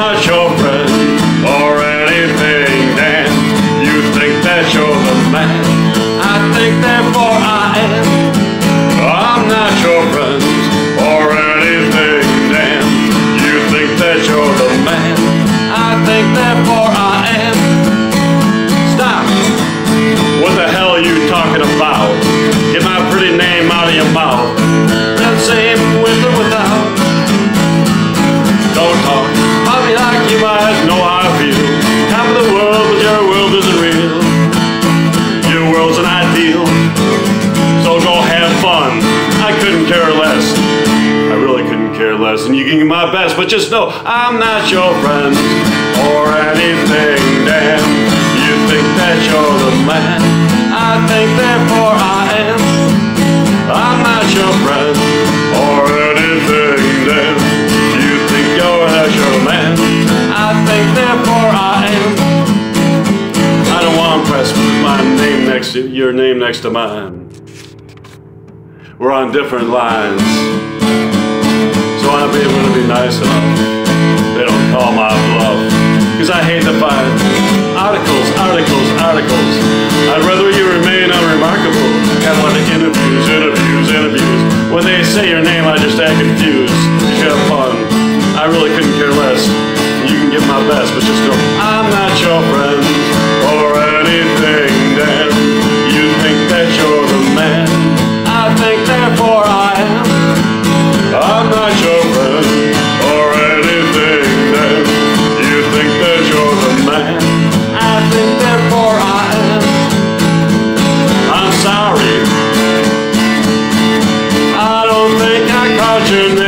not your friend or anything, Dan. You think that you're the man, I think therefore I am. I'm not your friend or anything, Dan. You think that you're the man, I think therefore I am. Stop! What the hell are you talking about? Get my pretty name out of your mouth. That same with or without. Don't talk, I'll be like you might know how I feel. Top of the world, but your world isn't real. Your world's an ideal, so go have fun. I couldn't care less, I really couldn't care less. And you can give my best, but just know I'm not your friend or anything, Dan. You think that you're the man, I think therefore I am. I'm not your friend or anything, Dan. You think you're your man, I think therefore I am. I don't want to impress with my name next to your name next to mine. We're on different lines, so I'll be able to be nice enough they don't call my bluff. Cause I hate to find articles. I'd rather you remain unremarkable. Have a lot of interviews. When they say your name, I just act confused. You should have fun. I really couldn't care less. You can give my best, but just know I'm not your friend or anything, Dan. You think that you're the man, I think therefore I am. I'm not your friend or anything, Dan. You think that you're the man, I think therefore I am. I'm sorry, I don't think I caught your name.